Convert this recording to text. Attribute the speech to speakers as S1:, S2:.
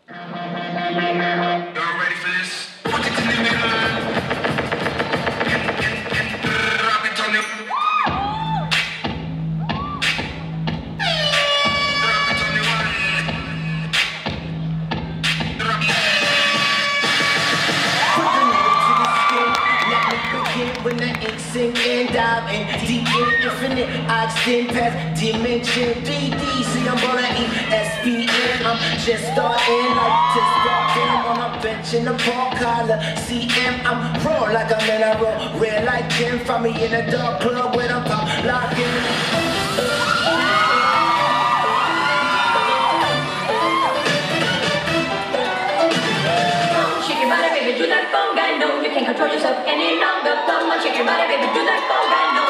S1: Y'all ready for this? Put it in the middle. Drop it on the. Drop it on the one. Drop it.
S2: Put the needle to the skin. Let me begin when the ink sink and dive in deep in infinite. I extend past dimension 3D. See, I'm gonna eat SPN. I'm just starting like just walking on a bench in the park collar. CM, I'm raw like I'm in a row. Red like Kim. Find me in a dark club when I'm pop locking.
S3: Shake your body, baby, do that conga. No, you can't control yourself any longer. Come on, shake your body, baby, do that conga. No.